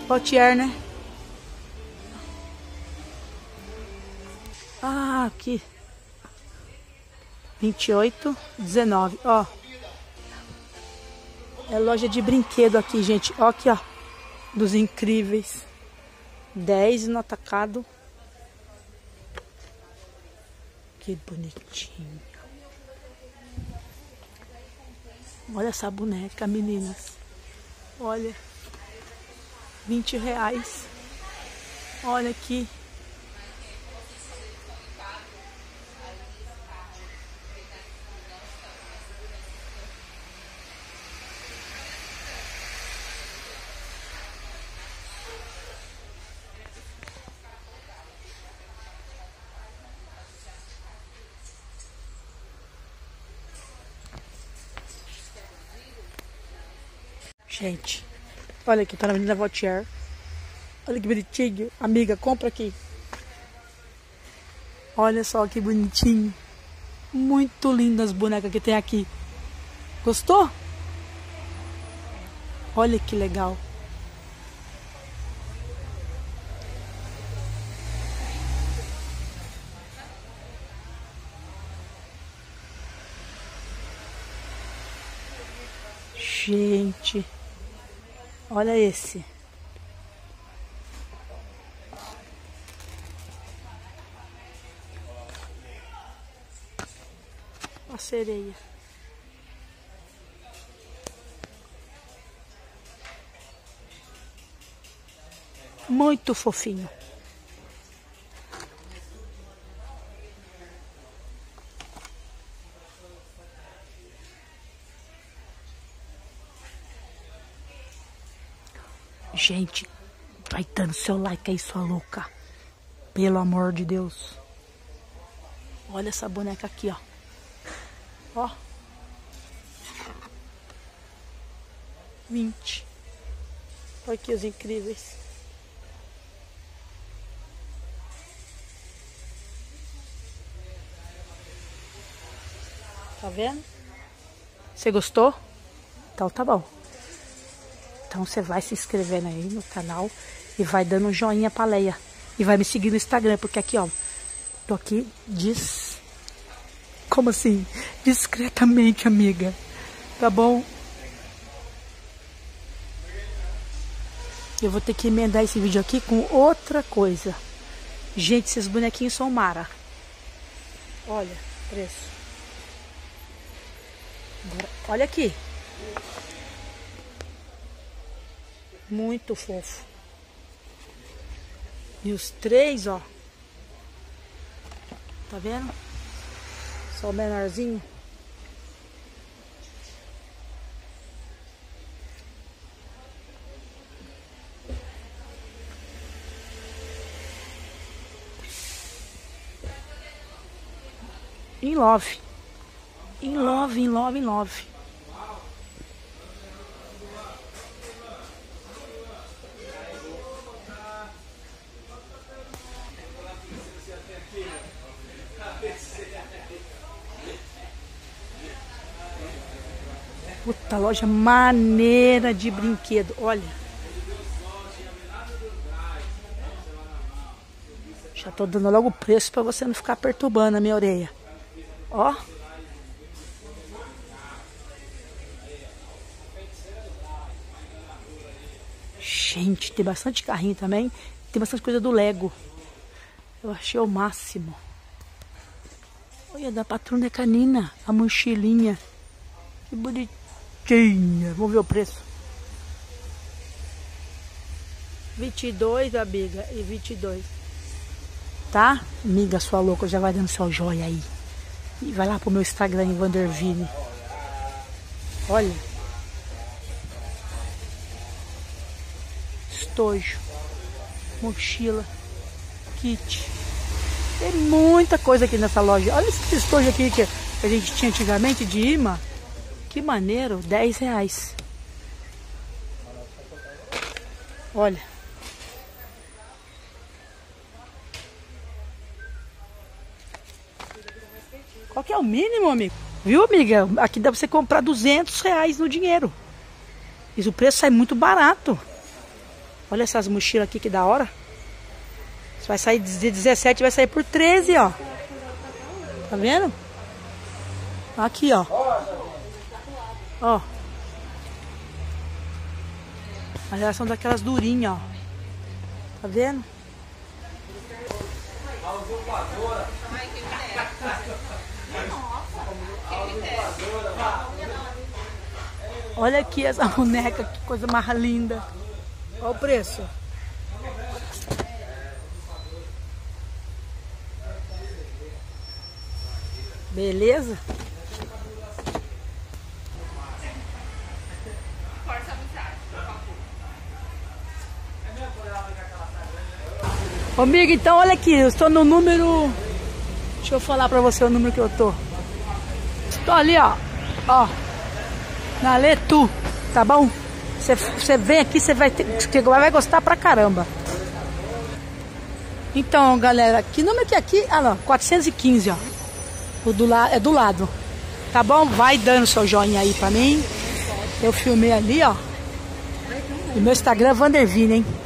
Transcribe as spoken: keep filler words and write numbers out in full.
Vautier, né? Ah, aqui. vinte e oito, dezenove, ó. É loja de brinquedo aqui, gente. Ó aqui, ó. Dos incríveis. dez no atacado. Que bonitinho. Olha essa boneca, meninas. Olha. vinte reais. Olha aqui. Gente, olha aqui, tá na Avenida Vautier. Olha que bonitinho. Amiga, compra aqui. Olha só que bonitinho. Muito lindas as bonecas que tem aqui. Gostou? Olha que legal. Gente, olha esse. A sereia. Muito fofinho. Gente, vai dando seu like aí, sua louca. Pelo amor de Deus. Olha essa boneca aqui, ó. Ó. vinte. Olha aqui os incríveis. Tá vendo? Você gostou? Então tá bom. Então você vai se inscrevendo aí no canal e vai dando um joinha pra Leia. E vai me seguir no Instagram, porque aqui, ó, tô aqui dis... Como assim? Discretamente, amiga. Tá bom? Eu vou ter que emendar esse vídeo aqui com outra coisa. Gente, esses bonequinhos são mara. Olha, preço. Agora, olha aqui. Muito fofo. E os três, ó. Tá vendo? Só o menorzinho. In love. In love, in love, in love. Puta, loja maneira de brinquedo. Olha. Já tô dando logo o preço pra você não ficar perturbando a minha orelha. Ó. Gente, tem bastante carrinho também. Tem bastante coisa do Lego. Eu achei o máximo. Olha, da Patrulha Canina. A mochilinha. Que bonitinha. Vamos ver o preço. vinte e dois, amiga. E vinte e dois. Tá? Amiga, sua louca, já vai dando seu joia aí. E vai lá pro meu Instagram, em Vanderville. Olha. Estojo. Mochila. Kit. Tem muita coisa aqui nessa loja. Olha esse estojo aqui que a gente tinha antigamente de imã. Que maneiro, dez reais. Olha. Qual que é o mínimo, amigo? Viu, amiga? Aqui dá pra você comprar duzentos reais no dinheiro. E o preço sai muito barato. Olha essas mochilas aqui que da hora. Você vai sair de dezessete, vai sair por treze, ó. Tá vendo? Aqui, ó. Ó. Mas elas são daquelas durinhas, ó. Tá vendo? Olha aqui essa boneca, que coisa mais linda. Olha o preço. Beleza? Ô, amigo, então olha aqui, eu estou no número... Deixa eu falar pra você o número que eu tô. Estou ali, ó. Ó. Na Letu, tá bom? Você vem aqui, você vai, ter, vai gostar pra caramba. Então, galera, que número que é aqui? Ah, não, quatrocentos e quinze, ó. O do la, é do lado. Tá bom? Vai dando seu joinha aí pra mim. Eu filmei ali, ó. E meu Instagram é Vandervine, hein?